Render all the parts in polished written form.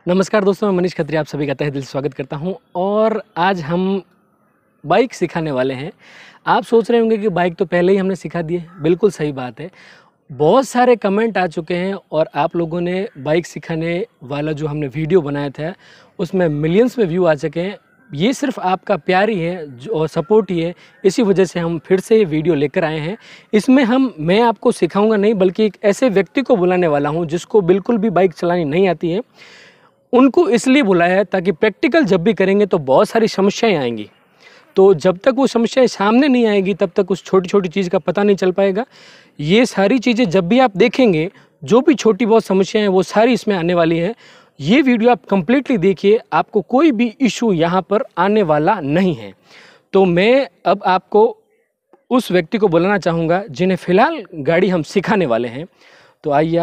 नमस्कार दोस्तों, मैं मनीष खत्री आप सभी का तहे दिल से स्वागत करता हूं। और आज हम बाइक सिखाने वाले हैं। आप सोच रहे होंगे कि बाइक तो पहले ही हमने सिखा दी है। बिल्कुल सही बात है। बहुत सारे कमेंट आ चुके हैं और आप लोगों ने बाइक सिखाने वाला जो हमने वीडियो बनाया था उसमें मिलियंस में व्यू आ चुके हैं। ये सिर्फ आपका प्यार ही है और सपोर्ट ही है, इसी वजह से हम फिर से ये वीडियो लेकर आए हैं। इसमें मैं आपको सिखाऊंगा नहीं, बल्कि एक ऐसे व्यक्ति को बुलाने वाला हूँ जिसको बिल्कुल भी बाइक चलानी नहीं आती है। उनको इसलिए बुलाया है ताकि प्रैक्टिकल जब भी करेंगे तो बहुत सारी समस्याएं आएंगी। तो जब तक वो समस्याएं सामने नहीं आएगी तब तक उस छोटी छोटी चीज़ का पता नहीं चल पाएगा। ये सारी चीज़ें जब भी आप देखेंगे, जो भी छोटी बहुत समस्याएं हैं वो सारी इसमें आने वाली हैं। ये वीडियो आप कंप्लीटली देखिए, आपको कोई भी इशू यहाँ पर आने वाला नहीं है। तो मैं अब आपको उस व्यक्ति को बुलाना चाहूँगा जिन्हें फ़िलहाल गाड़ी हम सिखाने वाले हैं। तो आइए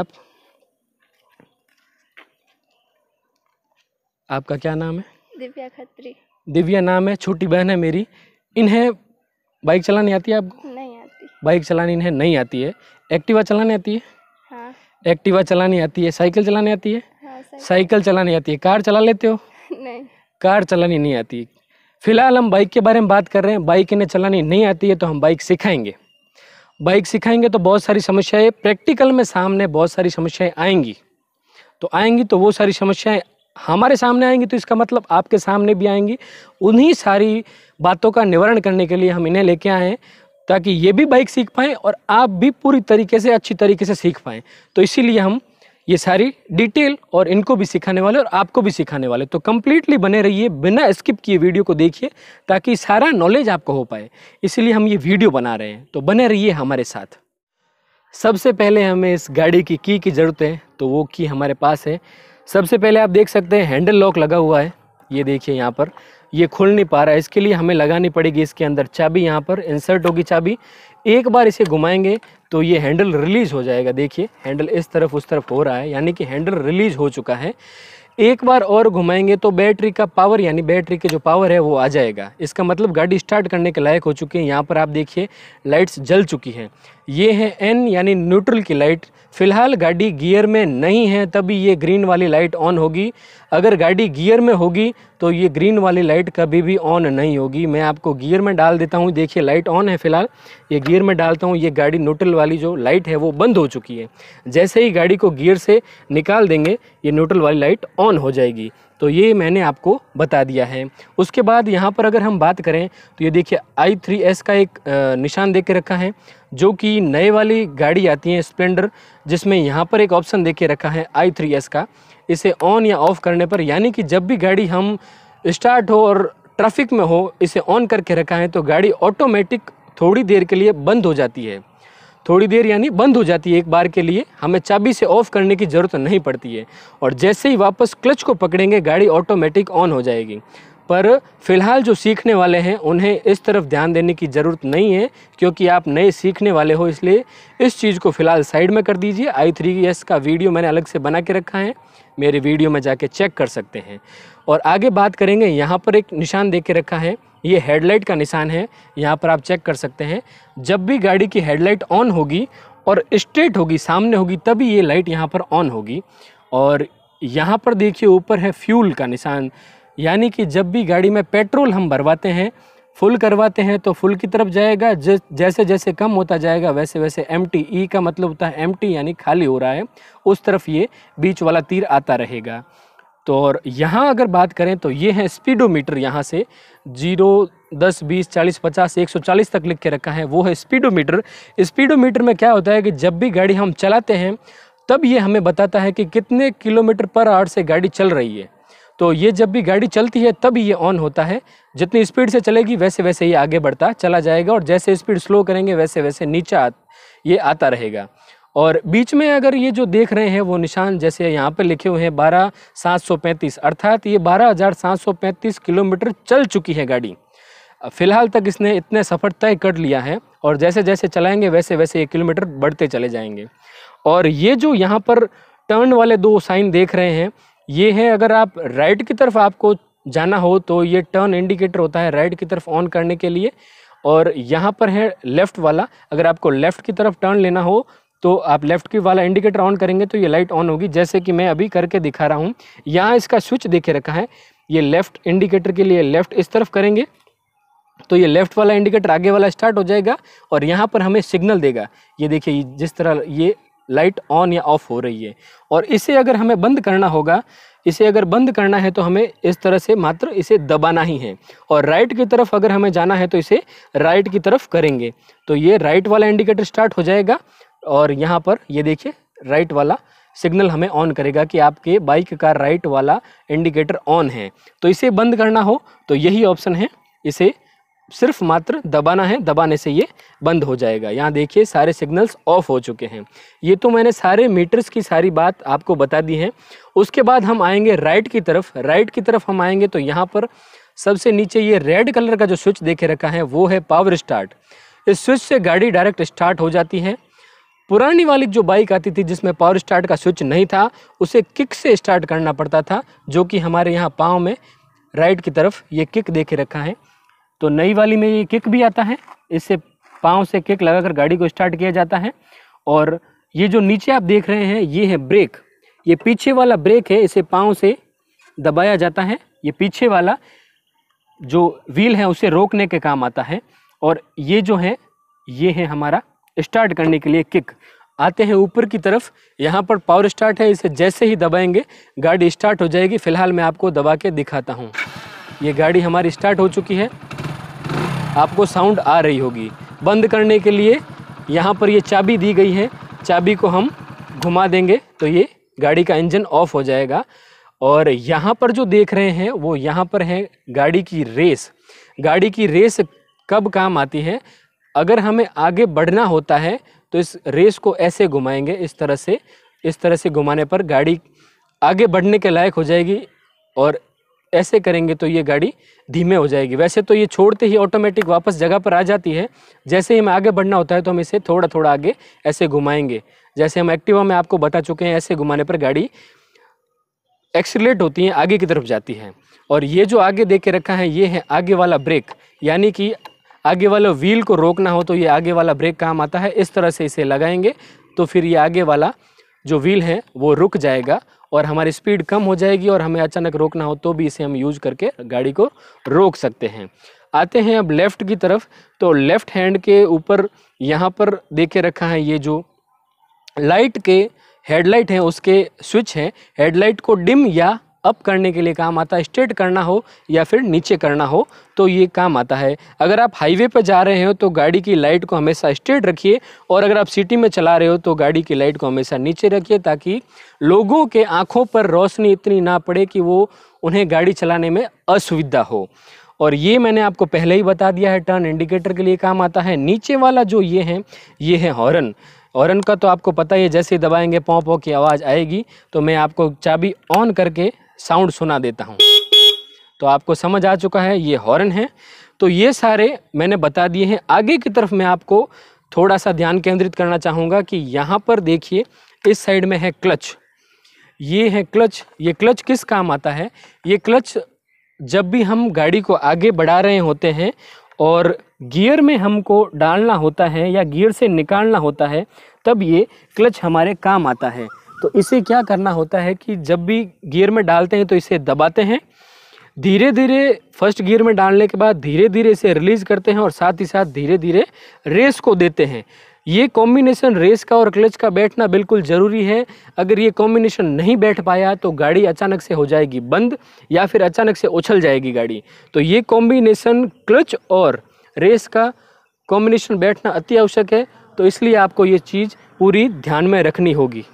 आपका क्या नाम है? दिव्या खत्री। दिव्या नाम है, छोटी बहन है मेरी। इन्हें बाइक चलानी आती है आपको? नहीं आती। बाइक चलानी इन्हें नहीं आती है। एक्टिवा चलानी आती है? हाँ। एक्टिवा चलानी आती है। साइकिल चलानी आती है? हाँ, साइकिल चलानी आती है। कार चला लेते हो? नहीं। कार चलानी नहीं आती। फिलहाल हम बाइक के बारे में बात कर रहे हैं। बाइक इन्हें चलानी नहीं आती है तो हम बाइक सिखाएंगे। बाइक सिखाएंगे तो बहुत सारी समस्याएं प्रैक्टिकल में सामने बहुत सारी समस्याएं आएंगी। तो वो सारी समस्याएं हमारे सामने आएंगी तो इसका मतलब आपके सामने भी आएंगी। उन्हीं सारी बातों का निवारण करने के लिए हम इन्हें लेके आए हैं ताकि ये भी बाइक सीख पाएँ और आप भी पूरी तरीके से अच्छी तरीके से सीख पाएँ। तो इसीलिए हम ये सारी डिटेल और इनको भी सिखाने वाले और आपको भी सिखाने वाले। तो कम्प्लीटली बने रहिए, बिना स्किप किए वीडियो को देखिए ताकि सारा नॉलेज आपको हो पाए। इसीलिए हम ये वीडियो बना रहे हैं, तो बने रहिए हमारे साथ। सबसे पहले हमें इस गाड़ी की ज़रूरत है, तो वो की हमारे पास है। सबसे पहले आप देख सकते हैं हैंडल लॉक लगा हुआ है। ये देखिए यहाँ पर ये खुल नहीं पा रहा है। इसके लिए हमें लगानी पड़ेगी इसके अंदर चाबी। यहाँ पर इंसर्ट होगी चाबी। एक बार इसे घुमाएंगे तो ये हैंडल रिलीज हो जाएगा। देखिए हैंडल इस तरफ उस तरफ हो रहा है, यानी कि हैंडल रिलीज हो चुका है। एक बार और घुमाएंगे तो बैटरी का पावर, यानी बैटरी के जो पावर है वो आ जाएगा। इसका मतलब गाड़ी स्टार्ट करने के लायक हो चुकी है। यहाँ पर आप देखिए लाइट्स जल चुकी हैं। ये है एन यानी न्यूट्रल की लाइट। फिलहाल गाड़ी गियर में नहीं है तभी ये ग्रीन वाली लाइट ऑन होगी। अगर गाड़ी गियर में होगी तो ये ग्रीन वाली लाइट कभी भी ऑन नहीं होगी। मैं आपको गियर में डाल देता हूँ। देखिए लाइट ऑन है फिलहाल। ये गियर में डालता हूँ, ये गाड़ी न्यूट्रल वाली जो लाइट है वो बंद हो चुकी है। जैसे ही गाड़ी को गियर से निकाल देंगे ये न्यूट्रल वाली लाइट ऑन हो जाएगी। तो ये मैंने आपको बता दिया है। उसके बाद यहाँ पर अगर हम बात करें तो ये देखिए i3S का एक निशान दे के रखा है, जो कि नए वाली गाड़ी आती है स्प्लेंडर, जिसमें यहाँ पर एक ऑप्शन दे के रखा है i3S का। इसे ऑन या ऑफ करने पर, यानी कि जब भी गाड़ी हम स्टार्ट हो और ट्रैफिक में हो, इसे ऑन करके रखा है तो गाड़ी ऑटोमेटिक थोड़ी देर के लिए बंद हो जाती है। थोड़ी देर यानी बंद हो जाती है एक बार के लिए। हमें चाबी से ऑफ करने की ज़रूरत नहीं पड़ती है। और जैसे ही वापस क्लच को पकड़ेंगे गाड़ी ऑटोमेटिक ऑन हो जाएगी। पर फिलहाल जो सीखने वाले हैं उन्हें इस तरफ ध्यान देने की ज़रूरत नहीं है, क्योंकि आप नए सीखने वाले हो, इसलिए इस चीज़ को फ़िलहाल साइड में कर दीजिए। i3S का वीडियो मैंने अलग से बना के रखा है, मेरे वीडियो में जाके चेक कर सकते हैं। और आगे बात करेंगे, यहाँ पर एक निशान दे के रखा है, ये हेडलाइट का निशान है। यहाँ पर आप चेक कर सकते हैं। जब भी गाड़ी की हेडलाइट ऑन होगी और स्ट्रेट होगी, सामने होगी, तभी ये लाइट यहाँ पर ऑन होगी। और यहाँ पर देखिए ऊपर है फ्यूल का निशान, यानी कि जब भी गाड़ी में पेट्रोल हम भरवाते हैं, फुल करवाते हैं तो फुल की तरफ जाएगा। जैसे जैसे कम होता जाएगा वैसे वैसे एम्प्टी, ई का मतलब होता है एम्प्टी यानी खाली हो रहा है, उस तरफ ये बीच वाला तीर आता रहेगा। तो और यहाँ अगर बात करें तो ये है स्पीडोमीटर। यहाँ से 0, 10, 20, 40, 50, 140 तक लिख के रखा है, वो है स्पीडोमीटर। स्पीडोमीटर में क्या होता है कि जब भी गाड़ी हम चलाते हैं तब ये हमें बताता है कि कितने किलोमीटर पर आवर से गाड़ी चल रही है। तो ये जब भी गाड़ी चलती है तब ये ऑन होता है। जितनी स्पीड से चलेगी वैसे वैसे ये आगे बढ़ता चला जाएगा, और जैसे स्पीड स्लो करेंगे वैसे वैसे नीचे ये आता रहेगा। और बीच में अगर ये जो देख रहे हैं वो निशान जैसे यहाँ पे लिखे हुए हैं 12,735, अर्थात ये 12,735 किलोमीटर चल चुकी है गाड़ी। फिलहाल तक इसने इतने सफ़र तय कर लिया है, और जैसे जैसे चलाएंगे वैसे वैसे ये किलोमीटर बढ़ते चले जाएंगे। और ये जो यहाँ पर टर्न वाले 2 साइन देख रहे हैं, ये है अगर आप राइट की तरफ आपको जाना हो तो ये टर्न इंडिकेटर होता है राइट की तरफ ऑन करने के लिए। और यहाँ पर है लेफ़्ट वाला, अगर आपको लेफ़्ट की तरफ टर्न लेना हो तो आप लेफ़्ट की वाला इंडिकेटर ऑन करेंगे तो ये लाइट ऑन होगी, जैसे कि मैं अभी करके दिखा रहा हूँ। यहाँ इसका स्विच देखे रखा है, ये लेफ़्ट इंडिकेटर के लिए लेफ़्ट इस तरफ करेंगे तो ये लेफ़्ट वाला इंडिकेटर आगे वाला स्टार्ट हो जाएगा और यहाँ पर हमें सिग्नल देगा। ये देखिए जिस तरह ये लाइट ऑन या ऑफ हो रही है। और इसे अगर हमें बंद करना होगा, इसे अगर बंद करना है तो हमें इस तरह से मात्र इसे दबाना ही है। और राइट की तरफ अगर हमें जाना है तो इसे राइट की तरफ करेंगे तो ये राइट वाला इंडिकेटर स्टार्ट हो जाएगा और यहाँ पर ये देखिए राइट वाला सिग्नल हमें ऑन करेगा कि आपके बाइक का राइट वाला इंडिकेटर ऑन है। तो इसे बंद करना हो तो यही ऑप्शन है, इसे सिर्फ मात्र दबाना है, दबाने से ये बंद हो जाएगा। यहाँ देखिए सारे सिग्नल्स ऑफ हो चुके हैं। ये तो मैंने सारे मीटर्स की सारी बात आपको बता दी है। उसके बाद हम आएंगे राइट की तरफ। राइट की तरफ हम आएंगे तो यहाँ पर सबसे नीचे ये रेड कलर का जो स्विच देखे रखा है वो है पावर स्टार्ट। इस स्विच से गाड़ी डायरेक्ट स्टार्ट हो जाती है। पुरानी वाली जो बाइक आती थी जिसमें पावर स्टार्ट का स्विच नहीं था, उसे किक से स्टार्ट करना पड़ता था, जो कि हमारे यहाँ पाँव में राइट की तरफ ये किक देखे रखा है। तो नई वाली में ये किक भी आता है, इससे पाँव से किक लगाकर गाड़ी को स्टार्ट किया जाता है। और ये जो नीचे आप देख रहे हैं ये है ब्रेक, ये पीछे वाला ब्रेक है, इसे पाँव से दबाया जाता है। ये पीछे वाला जो व्हील है उसे रोकने के काम आता है। और ये जो है ये है हमारा स्टार्ट करने के लिए किक। आते हैं ऊपर की तरफ, यहाँ पर पावर स्टार्ट है, इसे जैसे ही दबाएंगे गाड़ी स्टार्ट हो जाएगी। फ़िलहाल मैं आपको दबा के दिखाता हूँ। ये गाड़ी हमारी स्टार्ट हो चुकी है, आपको साउंड आ रही होगी। बंद करने के लिए यहाँ पर ये चाबी दी गई है, चाबी को हम घुमा देंगे तो ये गाड़ी का इंजन ऑफ हो जाएगा। और यहाँ पर जो देख रहे हैं वो यहाँ पर है गाड़ी की रेस। गाड़ी की रेस कब काम आती है? अगर हमें आगे बढ़ना होता है तो इस रेस को ऐसे घुमाएंगे, इस तरह से घुमाने पर गाड़ी आगे बढ़ने के लायक हो जाएगी। और ऐसे करेंगे तो ये गाड़ी धीमे हो जाएगी। वैसे तो ये छोड़ते ही ऑटोमेटिक वापस जगह पर आ जाती है। जैसे ही हमें आगे बढ़ना होता है तो हम इसे थोड़ा थोड़ा आगे ऐसे घुमाएंगे, जैसे हम एक्टिवा में आपको बता चुके हैं। ऐसे घुमाने पर गाड़ी एक्सीलरेट होती है, आगे की तरफ जाती है। और ये जो आगे देख के रखा है ये है आगे वाला ब्रेक, यानी कि आगे वाला व्हील को रोकना हो तो ये आगे वाला ब्रेक काम आता है। इस तरह से इसे लगाएंगे तो फिर ये आगे वाला जो व्हील है वो रुक जाएगा और हमारी स्पीड कम हो जाएगी। और हमें अचानक रोकना हो तो भी इसे हम यूज करके गाड़ी को रोक सकते हैं। आते हैं अब लेफ़्ट की तरफ। तो लेफ़्ट हैंड के ऊपर यहाँ पर देखे रखा है ये जो लाइट के हेडलाइट हैं उसके स्विच हैं। हेडलाइट को डिम या अप करने के लिए काम आता है, स्ट्रेट करना हो या फिर नीचे करना हो तो ये काम आता है। अगर आप हाईवे पर जा रहे हो तो गाड़ी की लाइट को हमेशा स्ट्रेट रखिए, और अगर आप सिटी में चला रहे हो तो गाड़ी की लाइट को हमेशा नीचे रखिए, ताकि लोगों के आँखों पर रोशनी इतनी ना पड़े कि वो उन्हें गाड़ी चलाने में असुविधा हो। और ये मैंने आपको पहले ही बता दिया है, टर्न इंडिकेटर के लिए काम आता है। नीचे वाला जो ये है हॉर्न। हॉर्न का तो आपको पता ही है, जैसे ही दबाएंगे पौ पौ की आवाज़ आएगी। तो मैं आपको चाबी ऑन करके साउंड सुना देता हूँ, तो आपको समझ आ चुका है ये हॉर्न है। तो ये सारे मैंने बता दिए हैं। आगे की तरफ मैं आपको थोड़ा सा ध्यान केंद्रित करना चाहूँगा कि यहाँ पर देखिए इस साइड में है क्लच। ये है क्लच। ये क्लच किस काम आता है? ये क्लच जब भी हम गाड़ी को आगे बढ़ा रहे होते हैं और गियर में हमको डालना होता है या गियर से निकालना होता है, तब ये क्लच हमारे काम आता है। तो इसे क्या करना होता है कि जब भी गियर में डालते हैं तो इसे दबाते हैं, धीरे धीरे फर्स्ट गियर में डालने के बाद धीरे धीरे इसे रिलीज़ करते हैं और साथ ही साथ धीरे धीरे रेस को देते हैं। ये कॉम्बिनेशन रेस का और क्लच का बैठना बिल्कुल ज़रूरी है। अगर ये कॉम्बिनेशन नहीं बैठ पाया तो गाड़ी अचानक से हो जाएगी बंद या फिर अचानक से उछल जाएगी गाड़ी। तो ये कॉम्बिनेशन क्लच और रेस का कॉम्बिनेशन बैठना अति आवश्यक है। तो इसलिए आपको ये चीज़ पूरी ध्यान में रखनी होगी।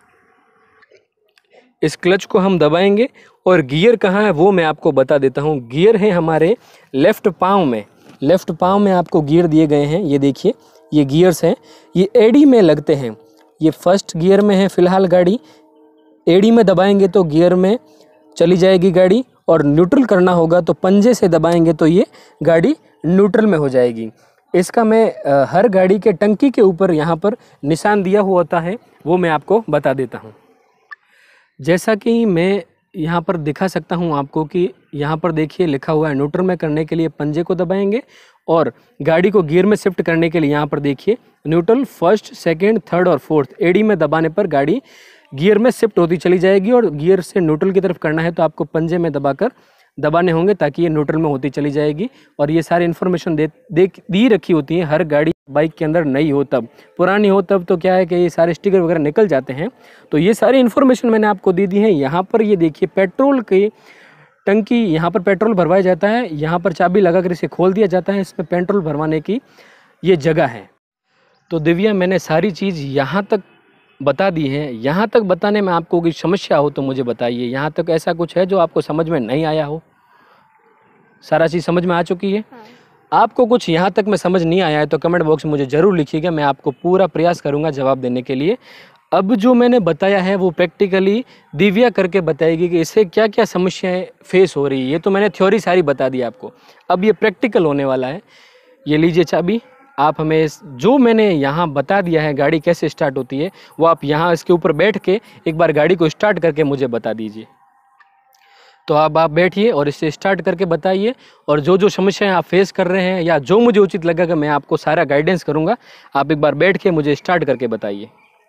इस क्लच को हम दबाएंगे और गियर कहाँ है वो मैं आपको बता देता हूँ। गियर है हमारे लेफ़्ट पाँव में। लेफ़्ट पाँव में आपको गियर दिए गए हैं, ये देखिए ये गियर्स हैं, ये एडी में लगते हैं। ये फर्स्ट गियर में है फ़िलहाल गाड़ी। एडी में दबाएंगे तो गियर में चली जाएगी गाड़ी, और न्यूट्रल करना होगा तो पंजे से दबाएंगे तो ये गाड़ी न्यूट्रल में हो जाएगी। इसका मैं हर गाड़ी के टंकी के ऊपर यहाँ पर निशान दिया हुआ होता है, वो मैं आपको बता देता हूँ। जैसा कि मैं यहाँ पर दिखा सकता हूँ आपको कि यहाँ पर देखिए लिखा हुआ है न्यूट्रल में करने के लिए पंजे को दबाएंगे और गाड़ी को गियर में शिफ्ट करने के लिए यहाँ पर देखिए न्यूट्रल, फर्स्ट, सेकंड, थर्ड और फोर्थ एडी में दबाने पर गाड़ी गियर में शिफ्ट होती चली जाएगी। और गियर से न्यूट्रल की तरफ करना है तो आपको पंजे में दबाने होंगे ताकि ये न्यूट्रल में होती चली जाएगी। और ये सारी इन्फॉर्मेशन दी रखी होती है हर गाड़ी बाइक के अंदर, नई हो तब, पुरानी हो तब तो क्या है कि ये सारे स्टिकर वगैरह निकल जाते हैं। तो ये सारी इन्फॉर्मेशन मैंने आपको दे दी है। यहाँ पर ये देखिए पेट्रोल की टंकी, यहाँ पर पेट्रोल भरवाया जाता है, यहाँ पर चाबी लगाकर इसे खोल दिया जाता है, इसमें पेट्रोल भरवाने की ये जगह है। तो दिव्या मैंने सारी चीज़ यहाँ तक बता दी है। यहाँ तक बताने में आपको कोई समस्या हो तो मुझे बताइए। यहाँ तक ऐसा कुछ है जो आपको समझ में नहीं आया हो? सारा चीज़ समझ में आ चुकी है? हाँ। आपको कुछ यहाँ तक में समझ नहीं आया है तो कमेंट बॉक्स में मुझे ज़रूर लिखिएगा, मैं आपको पूरा प्रयास करूँगा जवाब देने के लिए। अब जो मैंने बताया है वो प्रैक्टिकली दिव्या करके बताएगी कि इससे क्या क्या समस्याएं फेस हो रही है। ये तो मैंने थ्योरी सारी बता दी आपको, अब ये प्रैक्टिकल होने वाला है। ये लीजिए चाबी, आप हमें जो मैंने यहाँ बता दिया है गाड़ी कैसे स्टार्ट होती है वो आप यहाँ इसके ऊपर बैठ के एक बार गाड़ी को स्टार्ट करके मुझे बता दीजिए। तो अब आप बैठिए और इसे स्टार्ट करके बताइए, और जो जो समस्याएं आप फेस कर रहे हैं या जो मुझे उचित लगेगा मैं आपको सारा गाइडेंस करूँगा। आप एक बार बैठ के मुझे स्टार्ट करके बताइए।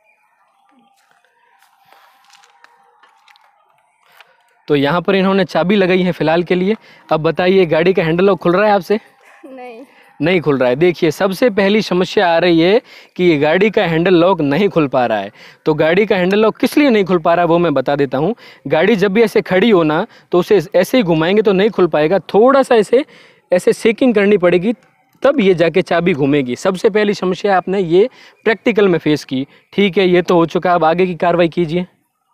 तो यहाँ पर इन्होंने चाबी लगाई है फिलहाल के लिए। अब बताइए गाड़ी का हैंडल लॉक खुल रहा है आपसे? नहीं खुल रहा है। देखिए सबसे पहली समस्या आ रही है कि ये गाड़ी का हैंडल लॉक नहीं खुल पा रहा है। तो गाड़ी का हैंडल लॉक किस लिए नहीं खुल पा रहा है वो मैं बता देता हूँ। गाड़ी जब भी ऐसे खड़ी हो ना तो उसे ऐसे ही घुमाएंगे तो नहीं खुल पाएगा, थोड़ा सा ऐसे शेकिंग करनी पड़ेगी तब ये जाके चाबी घूमेगी। सबसे पहली समस्या आपने ये प्रैक्टिकल में फेस की। ठीक है, ये तो हो चुका, अब आगे की कार्रवाई कीजिए।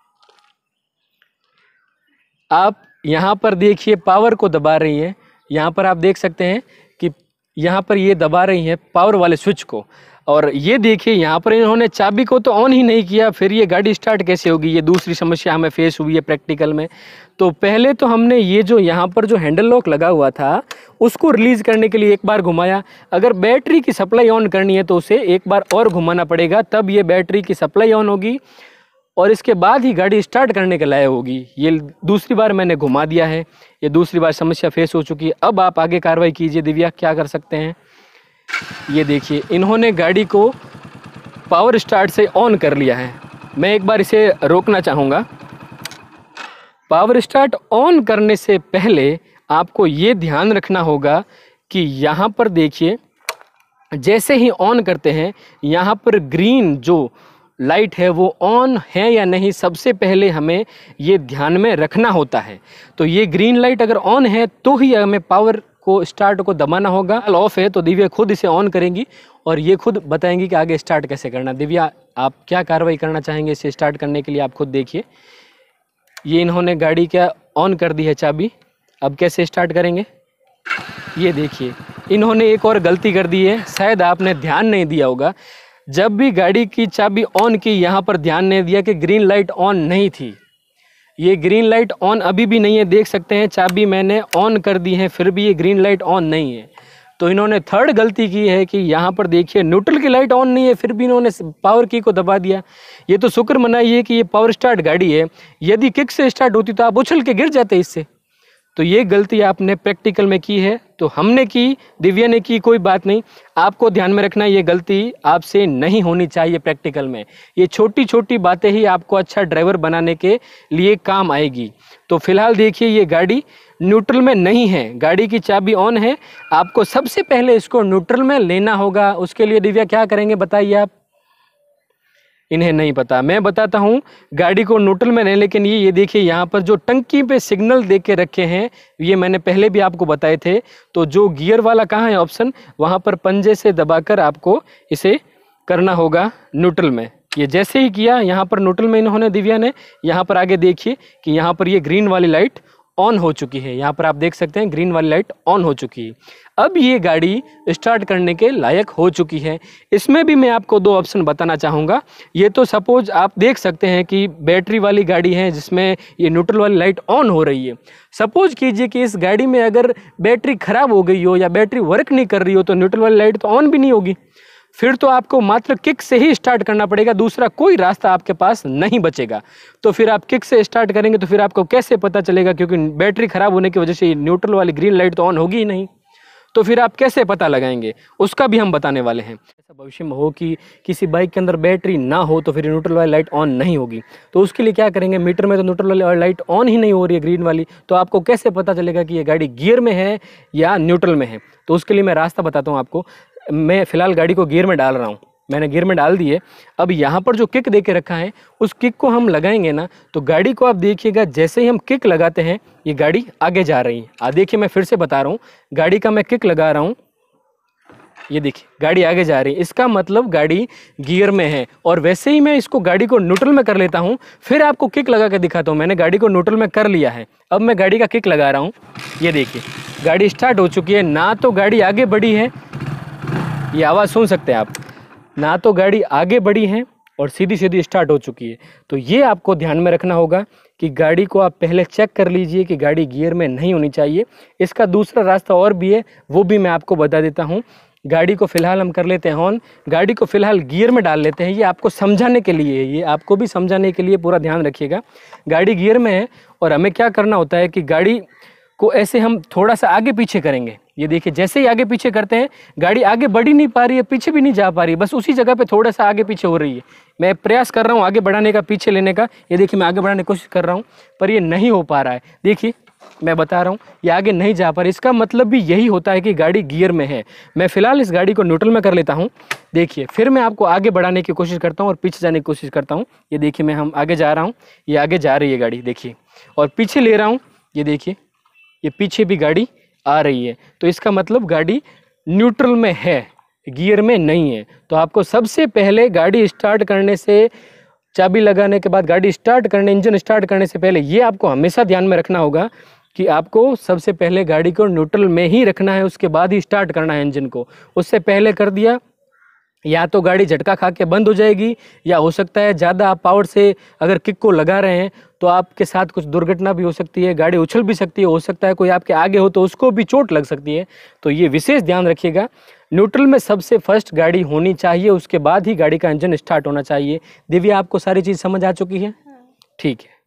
आप यहाँ पर देखिए पावर को दबा रही हैं, यहाँ पर आप देख सकते हैं कि यहाँ पर ये दबा रही हैं पावर वाले स्विच को। और ये देखिए यहाँ पर इन्होंने चाबी को तो ऑन ही नहीं किया, फिर ये गाड़ी स्टार्ट कैसे होगी? ये दूसरी समस्या हमें फेस हुई है प्रैक्टिकल में। तो पहले तो हमने ये जो यहाँ पर जो हैंडल लॉक लगा हुआ था उसको रिलीज़ करने के लिए एक बार घुमाया। अगर बैटरी की सप्लाई ऑन करनी है तो उसे एक बार और घुमाना पड़ेगा, तब ये बैटरी की सप्लाई ऑन होगी और इसके बाद ही गाड़ी स्टार्ट करने के लायक होगी। ये दूसरी बार मैंने घुमा दिया है, ये दूसरी बार समस्या फेस हो चुकी है। अब आप आगे कार्रवाई कीजिए दिव्या, क्या कर सकते हैं? ये देखिए इन्होंने गाड़ी को पावर स्टार्ट से ऑन कर लिया है। मैं एक बार इसे रोकना चाहूँगा। पावर स्टार्ट ऑन करने से पहले आपको ये ध्यान रखना होगा कि यहाँ पर देखिए जैसे ही ऑन करते हैं यहाँ पर ग्रीन जो लाइट है वो ऑन है या नहीं, सबसे पहले हमें ये ध्यान में रखना होता है। तो ये ग्रीन लाइट अगर ऑन है तो ही हमें पावर को स्टार्ट को दबाना होगा। ऑफ है तो दिव्या खुद इसे ऑन करेंगी और ये खुद बताएंगी कि आगे स्टार्ट कैसे करना। दिव्या आप क्या कार्रवाई करना चाहेंगे इसे स्टार्ट करने के लिए? आप खुद देखिए, ये इन्होंने गाड़ी क्या ऑन कर दी है चाबी, अब कैसे स्टार्ट करेंगे? ये देखिए इन्होंने एक और गलती कर दी है, शायद आपने ध्यान नहीं दिया होगा। जब भी गाड़ी की चाबी ऑन की यहाँ पर ध्यान नहीं दिया कि ग्रीन लाइट ऑन नहीं थी। ये ग्रीन लाइट ऑन अभी भी नहीं है, देख सकते हैं चाबी मैंने ऑन कर दी है फिर भी ये ग्रीन लाइट ऑन नहीं है। तो इन्होंने थर्ड गलती की है कि यहाँ पर देखिए न्यूट्रल की लाइट ऑन नहीं है फिर भी इन्होंने पावर की को दबा दिया। ये तो शुक्र मनाइए कि ये पावर स्टार्ट गाड़ी है, यदि किक से स्टार्ट होती तो आप उछल के गिर जाते इससे। तो ये गलती आपने प्रैक्टिकल में की है, तो हमने की, दिव्या ने की, कोई बात नहीं। आपको ध्यान में रखना ये गलती आपसे नहीं होनी चाहिए प्रैक्टिकल में। ये छोटी छोटी बातें ही आपको अच्छा ड्राइवर बनाने के लिए काम आएगी। तो फिलहाल देखिए ये गाड़ी न्यूट्रल में नहीं है, गाड़ी की चाबी ऑन है। आपको सबसे पहले इसको न्यूट्रल में लेना होगा। उसके लिए दिव्या क्या करेंगे बताइए आप? इन्हें नहीं पता, मैं बताता हूँ। गाड़ी को न्यूट्रल में नहीं, लेकिन ये देखिए यहाँ पर जो टंकी पे सिग्नल दे के रखे हैं ये मैंने पहले भी आपको बताए थे। तो जो गियर वाला कहाँ है ऑप्शन, वहाँ पर पंजे से दबाकर आपको इसे करना होगा न्यूट्रल में। ये जैसे ही किया यहाँ पर न्यूट्रल में इन्होंने, दिव्या ने, यहाँ पर आगे देखिए कि यहाँ पर ये ग्रीन वाली लाइट ऑन हो चुकी है। यहाँ पर आप देख सकते हैं ग्रीन वाली लाइट ऑन हो चुकी है। अब ये गाड़ी स्टार्ट करने के लायक हो चुकी है। इसमें भी मैं आपको दो ऑप्शन बताना चाहूँगा। ये तो सपोज आप देख सकते हैं कि बैटरी वाली गाड़ी है जिसमें ये न्यूट्रल वाली लाइट ऑन हो रही है। सपोज कीजिए कि इस गाड़ी में अगर बैटरी ख़राब हो गई हो या बैटरी वर्क नहीं कर रही हो तो न्यूट्रल वाली लाइट तो ऑन भी नहीं होगी। फिर तो आपको मात्र किक से ही स्टार्ट करना पड़ेगा, दूसरा कोई रास्ता आपके पास नहीं बचेगा। तो फिर आप किक से स्टार्ट करेंगे तो फिर आपको कैसे पता चलेगा, क्योंकि बैटरी ख़राब होने की वजह से न्यूट्रल वाली ग्रीन लाइट तो ऑन होगी ही नहीं। तो फिर आप कैसे पता लगाएंगे, उसका भी हम बताने वाले हैं। ऐसा भविष्य में हो कि किसी बाइक के अंदर बैटरी ना हो तो फिर न्यूट्रल वाली लाइट ऑन नहीं होगी, तो उसके लिए क्या करेंगे, मीटर में तो न्यूट्रल वाली लाइट ऑन ही नहीं हो रही है ग्रीन वाली, तो आपको कैसे पता चलेगा कि ये गाड़ी गियर में है या न्यूट्रल में है। तो उसके लिए मैं रास्ता बताता हूँ आपको। मैं फ़िलहाल गाड़ी को गियर में डाल रहा हूँ, मैंने गियर में डाल दिए। अब यहाँ पर जो किक दे के रखा है उस किक को हम लगाएंगे ना, तो गाड़ी को आप देखिएगा जैसे ही हम किक लगाते हैं ये गाड़ी आगे जा रही है। देखिए मैं फिर से बता रहा हूँ, गाड़ी का मैं किक लगा रहा हूँ, ये देखिए गाड़ी आगे जा रही है, इसका मतलब गाड़ी गियर में है। और वैसे ही मैं इसको गाड़ी को न्यूट्रल में कर लेता हूँ, फिर आपको किक लगा के दिखाता हूँ। मैंने गाड़ी को न्यूट्रल में कर लिया है, अब मैं गाड़ी का किक लगा रहा हूँ, ये देखिए गाड़ी स्टार्ट हो चुकी है। ना तो गाड़ी आगे बढ़ी है, ये आवाज़ सुन सकते हैं आप, ना तो गाड़ी आगे बढ़ी है और सीधी सीधी स्टार्ट हो चुकी है। तो ये आपको ध्यान में रखना होगा कि गाड़ी को आप पहले चेक कर लीजिए कि गाड़ी गियर में नहीं होनी चाहिए। इसका दूसरा रास्ता और भी है, वो भी मैं आपको बता देता हूँ। गाड़ी को फ़िलहाल हम कर लेते हैं ऑन, गाड़ी को फ़िलहाल गियर में डाल लेते हैं। ये आपको समझाने के लिए, ये आपको भी समझाने के लिए, पूरा ध्यान रखिएगा। गाड़ी गियर में है और हमें क्या करना होता है कि गाड़ी को ऐसे हम थोड़ा सा आगे पीछे करेंगे। ये देखिए जैसे ही आगे पीछे करते हैं गाड़ी आगे बढ़ ही नहीं पा रही है, पीछे भी नहीं जा पा रही है, बस उसी जगह पे थोड़ा सा आगे पीछे हो रही है। मैं प्रयास कर रहा हूँ आगे बढ़ाने का, पीछे लेने का। ये देखिए मैं आगे बढ़ाने की कोशिश कर रहा हूँ पर ये नहीं हो पा रहा है। देखिए मैं बता रहा हूँ ये आगे नहीं जा पा रही, इसका मतलब भी यही होता है कि गाड़ी गियर में है। मैं फ़िलहाल इस गाड़ी को न्यूट्रल में कर लेता हूँ। देखिए फिर मैं आपको आगे बढ़ाने की कोशिश करता हूँ और पीछे जाने की कोशिश करता हूँ। ये देखिए मैं हम आगे जा रहा हूँ, ये आगे जा रही है गाड़ी देखिए, और पीछे ले रहा हूँ, ये देखिए ये पीछे भी गाड़ी आ रही है। तो इसका मतलब गाड़ी न्यूट्रल में है, गियर में नहीं है। तो आपको सबसे पहले गाड़ी स्टार्ट करने से, चाबी लगाने के बाद गाड़ी स्टार्ट करने, इंजन स्टार्ट करने से पहले ये आपको हमेशा ध्यान में रखना होगा कि आपको सबसे पहले गाड़ी को न्यूट्रल में ही रखना है, उसके बाद ही स्टार्ट करना है इंजन को। उससे पहले कर दिया या तो गाड़ी झटका खा के बंद हो जाएगी, या हो सकता है ज़्यादा आप पावर से अगर किक को लगा रहे हैं तो आपके साथ कुछ दुर्घटना भी हो सकती है, गाड़ी उछल भी सकती है, हो सकता है कोई आपके आगे हो तो उसको भी चोट लग सकती है। तो ये विशेष ध्यान रखिएगा, न्यूट्रल में सबसे फर्स्ट गाड़ी होनी चाहिए, उसके बाद ही गाड़ी का इंजन स्टार्ट होना चाहिए। दिव्या आपको सारी चीज़ समझ आ चुकी है? ठीक है,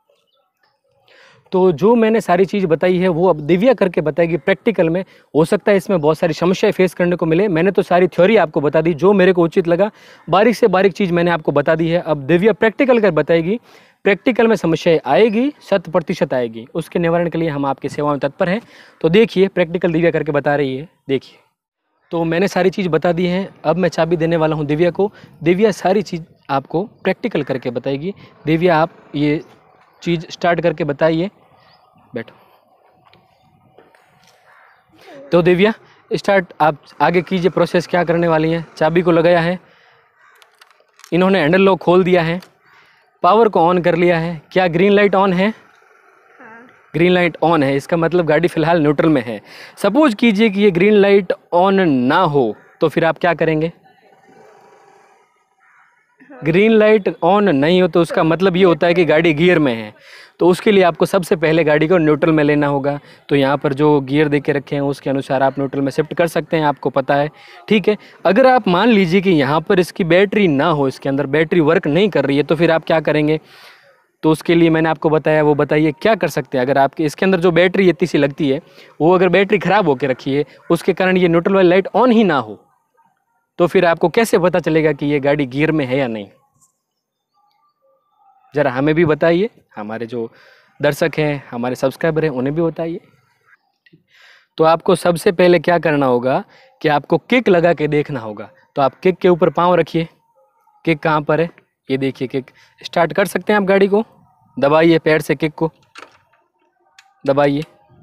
तो जो मैंने सारी चीज़ बताई है वो अब दिव्या करके बताएगी प्रैक्टिकल में। हो सकता है इसमें बहुत सारी समस्याएं फेस करने को मिले, मैंने तो सारी थ्योरी आपको बता दी, जो मेरे को उचित लगा बारीक से बारीक चीज़ मैंने आपको बता दी है। अब दिव्या प्रैक्टिकल कर बताएगी, प्रैक्टिकल में समस्याएं आएगी, 100% आएगी, उसके निवारण के लिए हम आपकी सेवा में तत्पर हैं। तो देखिए प्रैक्टिकल दिव्या करके बता रही है, देखिए। तो मैंने सारी चीज़ बता दी है, अब मैं चाबी देने वाला हूँ दिव्या को। दिव्या सारी चीज़ आपको प्रैक्टिकल करके बताएगी। दिव्या आप ये चीज़ स्टार्ट करके बताइए, बैठो। तो दिव्या स्टार्ट आप आगे कीजिए, प्रोसेस क्या करने वाली हैं। चाबी को लगाया है, इन्होंने हैंडल लॉक खोल दिया है, पावर को ऑन कर लिया है। क्या ग्रीन लाइट ऑन है? ग्रीन लाइट ऑन है, इसका मतलब गाड़ी फिलहाल न्यूट्रल में है। सपोज कीजिए कि ये ग्रीन लाइट ऑन ना हो तो फिर आप क्या करेंगे? ग्रीन लाइट ऑन नहीं हो तो उसका मतलब ये होता है कि गाड़ी गियर में है। तो उसके लिए आपको सबसे पहले गाड़ी को न्यूट्रल में लेना होगा। तो यहाँ पर जो गियर दे के रखे हैं उसके अनुसार आप न्यूट्रल में शिफ्ट कर सकते हैं, आपको पता है, ठीक है। अगर आप मान लीजिए कि यहाँ पर इसकी बैटरी ना हो, इसके अंदर बैटरी वर्क नहीं कर रही है, तो फिर आप क्या करेंगे? तो उसके लिए मैंने आपको बताया, वो बताइए क्या कर सकते हैं। अगर आपके इसके अंदर जो बैटरी इतनी सी लगती है, वो अगर बैटरी ख़राब होकर रखी है, उसके कारण ये न्यूट्रल वाली लाइट ऑन ही ना हो, तो फिर आपको कैसे पता चलेगा कि ये गाड़ी गियर में है या नहीं? ज़रा हमें भी बताइए, हमारे जो दर्शक हैं, हमारे सब्सक्राइबर हैं, उन्हें भी बताइए। तो आपको सबसे पहले क्या करना होगा कि आपको किक लगा के देखना होगा। तो आप किक के ऊपर पाँव रखिए। किक कहाँ पर है? ये देखिए, किक स्टार्ट कर सकते हैं आप, गाड़ी को दबाइए, पैर से किक को दबाइए।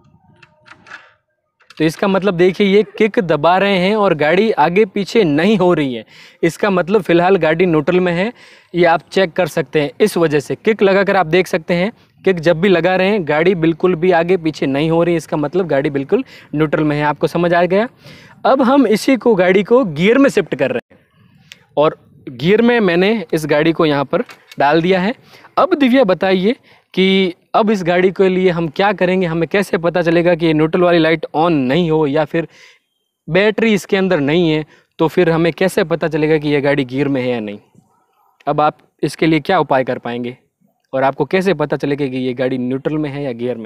तो इसका मतलब देखिए ये किक दबा रहे हैं और गाड़ी आगे पीछे नहीं हो रही है, इसका मतलब फ़िलहाल गाड़ी न्यूट्रल में है। ये आप चेक कर सकते हैं, इस वजह से किक लगाकर आप देख सकते हैं, किक जब भी लगा रहे हैं गाड़ी बिल्कुल भी आगे पीछे नहीं हो रही, इसका मतलब गाड़ी बिल्कुल न्यूट्रल में है। आपको समझ आ गया? अब हम इसी को, गाड़ी को गियर में शिफ्ट कर रहे हैं और गियर में मैंने इस गाड़ी को यहाँ पर डाल दिया है। अब दिव्या बताइए कि अब इस गाड़ी के लिए हम क्या करेंगे, हमें कैसे पता चलेगा कि ये न्यूट्रल वाली लाइट ऑन नहीं हो या फिर बैटरी इसके अंदर नहीं है, तो फिर हमें कैसे पता चलेगा कि ये गाड़ी गियर में है या नहीं? अब आप इसके लिए क्या उपाय कर पाएंगे और आपको कैसे पता चलेगा कि ये गाड़ी न्यूट्रल में है या गियर में है?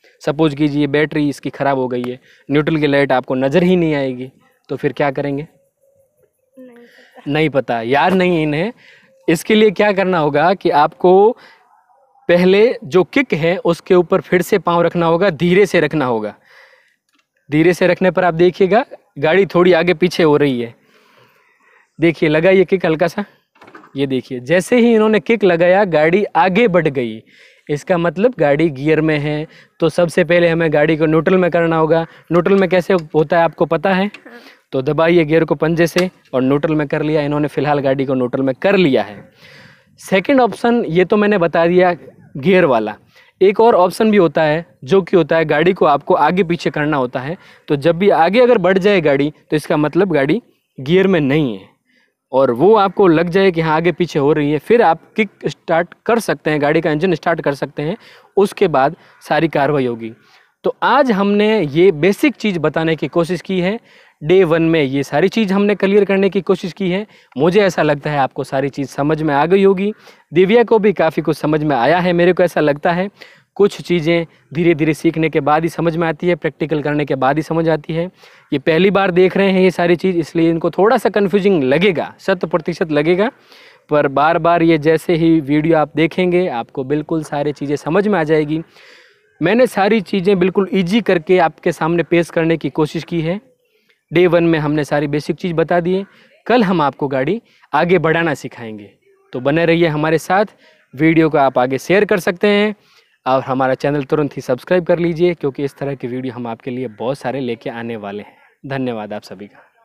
सपोज कीजिए बैटरी इसकी ख़राब हो गई है, न्यूट्रल की लाइट आपको नज़र ही नहीं आएगी, तो फिर क्या करेंगे? नहीं पता, याद नहीं इन्हें। इसके लिए क्या करना होगा कि आपको पहले जो किक है उसके ऊपर फिर से पाँव रखना होगा, धीरे से रखना होगा। धीरे से रखने पर आप देखिएगा गाड़ी थोड़ी आगे पीछे हो रही है। देखिए लगाइए किक हल्का सा, ये देखिए जैसे ही इन्होंने किक लगाया गाड़ी आगे बढ़ गई, इसका मतलब गाड़ी गियर में है। तो सबसे पहले हमें गाड़ी को न्यूट्रल में करना होगा। न्यूट्रल में कैसे होता है आपको पता है? तो दबाइए गियर को पंजे से और न्यूट्रल में कर लिया। इन्होंने फिलहाल गाड़ी को न्यूट्रल में कर लिया है। सेकंड ऑप्शन ये तो मैंने बता दिया गियर वाला। एक और ऑप्शन भी होता है जो कि होता है गाड़ी को आपको आगे पीछे करना होता है। तो जब भी आगे अगर बढ़ जाए गाड़ी तो इसका मतलब गाड़ी गियर में नहीं है और वो आपको लग जाए कि हाँ आगे पीछे हो रही है, फिर आप किक स्टार्ट कर सकते हैं, गाड़ी का इंजन स्टार्ट कर सकते हैं। उसके बाद सारी कार्रवाई होगी। तो आज हमने ये बेसिक चीज़ बताने की कोशिश की है। डे 1 में ये सारी चीज़ हमने क्लियर करने की कोशिश की है। मुझे ऐसा लगता है आपको सारी चीज़ समझ में आ गई होगी। दिव्या को भी काफ़ी कुछ समझ में आया है, मेरे को ऐसा लगता है। कुछ चीज़ें धीरे धीरे सीखने के बाद ही समझ में आती है, प्रैक्टिकल करने के बाद ही समझ आती है। ये पहली बार देख रहे हैं ये सारी चीज़, इसलिए इनको थोड़ा सा कन्फ्यूजिंग लगेगा, 100% लगेगा। पर बार बार ये जैसे ही वीडियो आप देखेंगे आपको बिल्कुल सारी चीज़ें समझ में आ जाएगी। मैंने सारी चीज़ें बिल्कुल ईजी करके आपके सामने पेश करने की कोशिश की है। डे 1 में हमने सारी बेसिक चीज़ बता दी है। कल हम आपको गाड़ी आगे बढ़ाना सिखाएंगे। तो बने रहिए हमारे साथ। वीडियो को आप आगे शेयर कर सकते हैं और हमारा चैनल तुरंत ही सब्सक्राइब कर लीजिए, क्योंकि इस तरह की वीडियो हम आपके लिए बहुत सारे लेके आने वाले हैं। धन्यवाद आप सभी का।